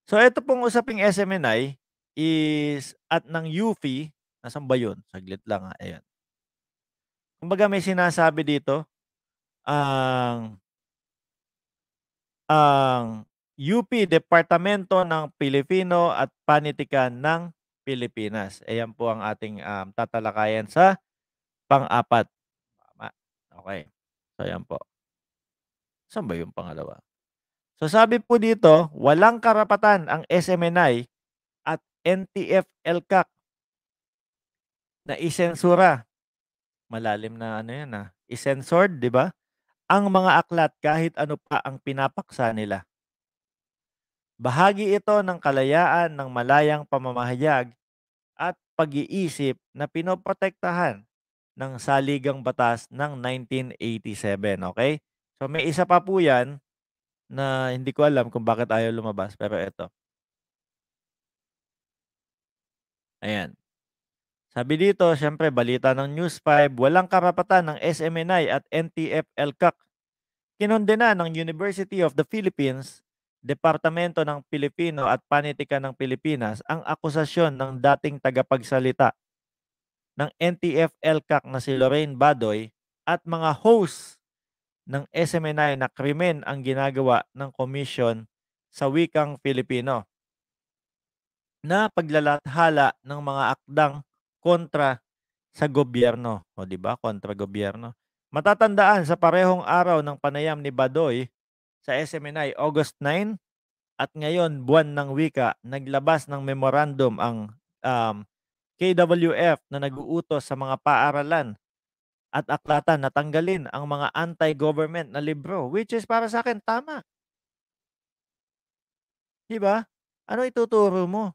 So ito pong usaping SMNI is at ng UFI, nasaan ba yun? Saglit lang, ayan. Kumbaga may sinasabi dito, ang UP, Departamento ng Pilipino at Panitikan ng Pilipinas. Ayan po ang ating, tatalakayan sa pang-apat. Tama, okey. So ayan po. Saan ba yung pangalawa? So sabi po dito, walang karapatan ang SMNI at NTF-ELCAC na isensura, malalim na ano 'yan, i-censored, 'di ba, ang mga aklat kahit ano pa ang pinapaksa nila. Bahagi ito ng kalayaan ng malayang pamamahayag at pag-iisip na pinoprotektahan ng Saligang Batas ng 1987, okey? So may isa pa po 'yan na hindi ko alam kung bakit ayaw lumabas, pero eto, ayan. Sabi dito, siyempre balita ng News 5, walang karapatan ng SMNI at NTF-ELCAC. Kinondena ng University of the Philippines, Departamento ng Pilipino at Panitikan ng Pilipinas ang akusasyon ng dating tagapagsalita ng NTF-ELCAC na si Lorraine Badoy at mga host ng SMNI na krimen ang ginagawa ng komisyon sa wikang Filipino na paglalathala ng mga akdang kontra sa gobyerno. O 'di ba, kontra gobyerno. Matatandaan sa parehong araw ng panayam ni Badoy sa SMNI August 9 at ngayon buwan ng wika, naglabas ng memorandum ang KWF na nag-uutos sa mga paaralan at aklatan na tanggalin ang mga anti-government na libro, which is para sa akin tama, 'di ba? Ano ituturo mo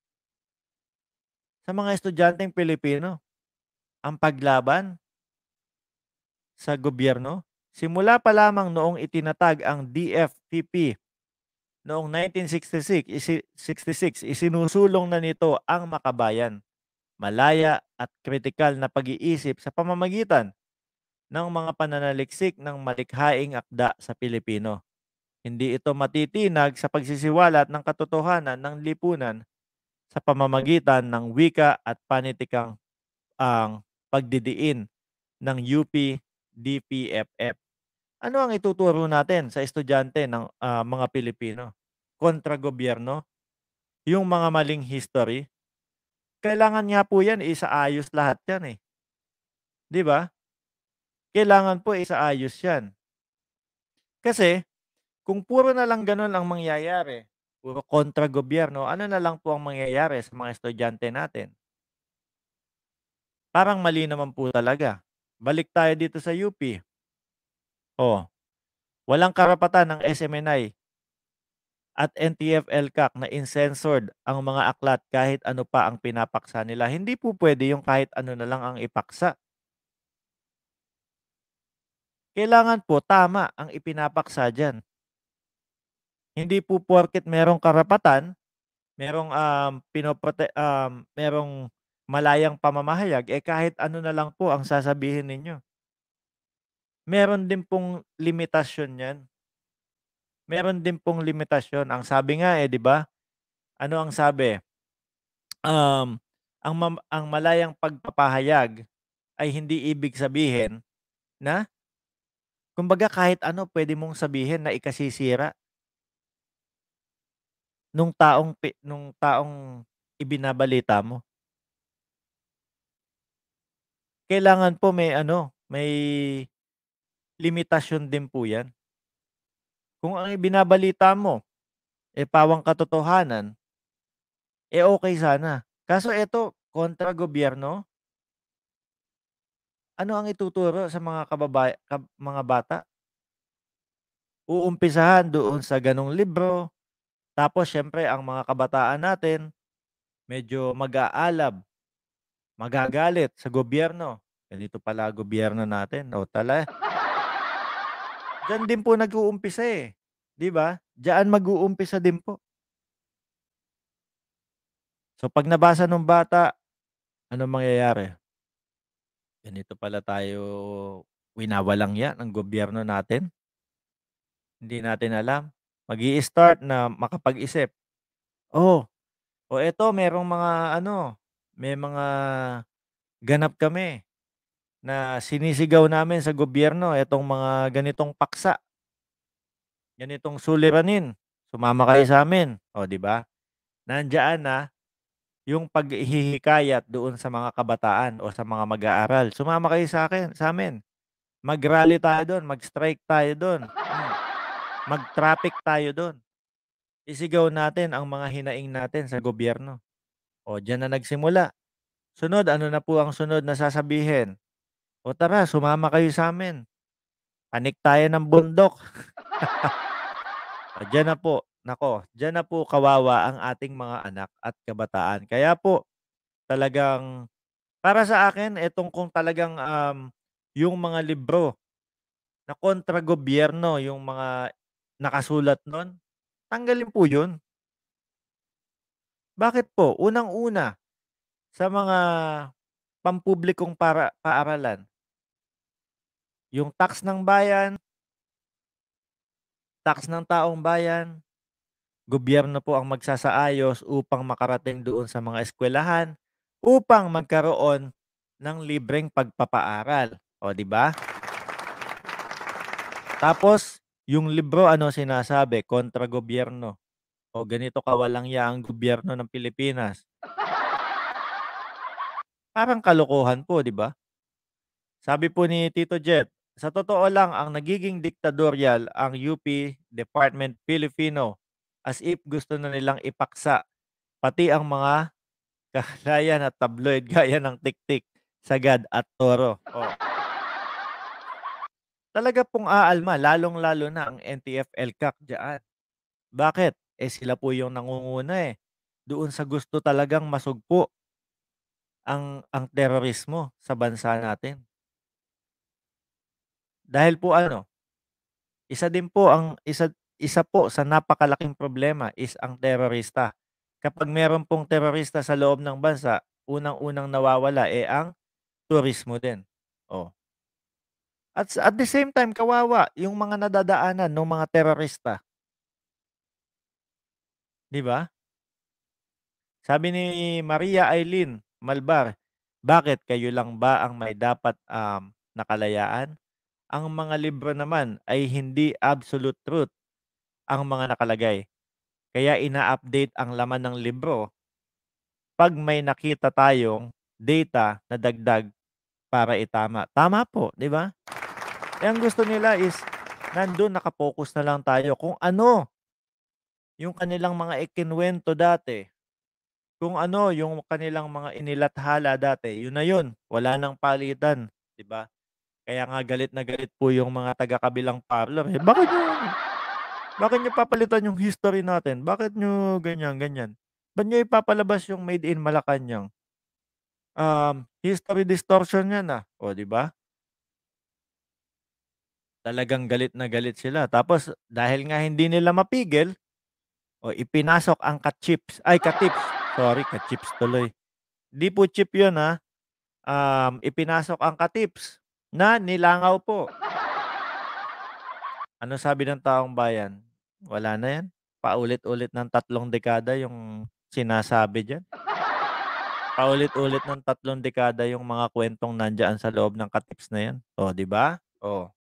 sa mga estudyanteng Pilipino? Ang paglaban sa gobyerno? Simula pa lamang noong itinatag ang DFPP noong 1966, 66, isinusulong na nito ang makabayan, malaya at kritikal na pag-iisip sa pamamagitan ng mga pananaliksik ng malikhaing akda sa Pilipino. Hindi ito matitinag sa pagsisiwalat ng katotohanan ng lipunan sa pamamagitan ng wika at panitikang ang pagdidiin ng UP DPFF. Ano ang ituturo natin sa estudyante ng mga Pilipino? Kontra gobyerno? Yung mga maling history? Kailangan nga po yan isaayos lahat yan, eh. 'Di ba? Kailangan po isaayos yan. Kasi kung puro na lang gano'n ang mangyayari, puro kontra gobyerno, ano na lang po ang mangyayari sa mga estudyante natin? Parang mali naman po talaga. Balik tayo dito sa UP. Oh, walang karapatan ng SMNI at NTF-ELCAC na incensored ang mga aklat kahit ano pa ang pinapaksa nila. Hindi po pwede yung kahit ano na lang ang ipaksa. Kailangan po tama ang ipinapaksa diyan. Hindi po porket merong karapatan, merong, merong malayang pamamahayag, eh, kahit ano na lang po ang sasabihin ninyo. Meron din pong limitasyon 'yan. Meron din pong limitasyon. Ang sabi nga, eh, 'di ba? Ano ang sabi? Ang malayang pagpapahayag ay hindi ibig sabihin na kumbaga kahit ano pwede mong sabihin na ikasisira nung taong ibinabalita mo. Kailangan po may ano, may limitasyon din po 'yan. Kung ang ibinabalita mo, eh, pawang katotohanan, eh, okey sana. Kaso eto kontra gobyerno, ano ang ituturo sa mga mga bata? Uumpisahan doon sa gano'ng libro, tapos siyempre ang mga kabataan natin medyo mag-aalab, magagalit sa gobyerno. Ganito pala gobyerno natin, o diyan din po nag-uumpisa, eh, 'di ba? Diyaan mag-uumpisa din po. So 'pag nabasa nung bata, anong mangyayari? Ganito pala tayo winawalang-ya ng gobyerno natin, hindi natin alam. Mag-i-start na makapag-isip. Oh, o eto merong mga ano, may mga ganap kami na sinisigaw namin sa gobyerno, etong mga ganitong paksa, ganitong suliranin, sumama kayo sa'min, oh, 'di ba? Nandiyan na yung paghihikayat doon sa mga kabataan o sa mga mag-aaral, "Sumama kayo sa'min, mag-rally tayo dun, mag-strike tayo dun, mag-traffic tayo dun." Isigaw natin ang mga hinaing natin sa gobyerno. O diyan na nagsimula. Sunod, ano na po ang sunod na sasabihin? "O tara, sumama kayo sa'min, panik tayo ng bundok." O diyan na po, naku, diyan na po kawawa ang ating mga anak at kabataan. Kaya po talagang para sa akin itong kung talagang, yung mga libro na kontra gobyerno yung mga nakasulat nun, tanggalin po yun. Bakit po? Unang-una, sa mga pampublikong paaralan, yung tax ng taong bayan, gobyerno po ang magsasaayos upang makarating doon sa mga eskuwelahan, upang magkaroon ng libreng pagpapaaral, o 'di ba? Tapos yung libro ano sinasabi, kontra gobyerno, o ganito kawalang ya ang gobyerno ng Pilipinas. Parang kalokohan po, 'di ba? Sabi po ni Tito Jet, "Sa totoo lang ang nagiging diktadoryal ang UP Department Filipino, as if gusto na nilang ipaksa pati ang mga kahilayan at tabloid gaya ng Tiktik, Sagad at Toro." Oh, talaga pong aalma lalong-lalo na ang NTF-ELCAC diyaan. Bakit? Eh, sila po yung nangunguna, eh, doon sa gusto talagang masugpo ang terorismo sa bansa natin. Dahil po ano, isa din po ang isa po sa napakalaking problema is ang terorista. Kapag meron pong terorista sa loob ng bansa, unang-unang nawawala, eh, ang turismo din. Oh, at the same time kawawa yung mga nadadaanan nung mga terorista, 'di ba? Sabi ni Maria Eileen Malbar, "Bakit kayo lang ba ang may dapat, na kalayaan? Ang mga libro naman ay hindi absolute truth ang mga nakalagay. Kaya ina-update ang laman ng libro 'pag may nakita tayong data na dagdag para itama." Tama po, 'di ba? Eh, ang gusto nila is nandun naka-focus na lang tayo kung ano yung kanilang mga ikinuwento dati, kung ano yung kanilang mga inilathala dati, yun na yun, wala ng palitan, 'di ba? Kaya nga galit na galit po yung mga taga-kabilang parlor, eh, bakit niyo papalitan yung history natin? Bakit niyo ganyan, ganyan? Ba't niyo ipapalabas yung made in Malacanang? History distortion 'yan, oh, 'di ba? Talagang galit na galit sila tapos dahil nga hindi nila mapigil, o ipinasok ang ka-tips, sorry ka-chips tuloy. 'Di po chip 'yun, ipinasok ang ka-tips na nilangaw po. Ano sabi ng taong bayan? Wala na 'yan, paulit-ulit ng 3 dekada yung sinasabi diyan. Paulit-ulit ng 3 dekada yung mga kuwentong nandiyan sa loob ng ka-tips na 'yan, oh, 'di ba? Oh.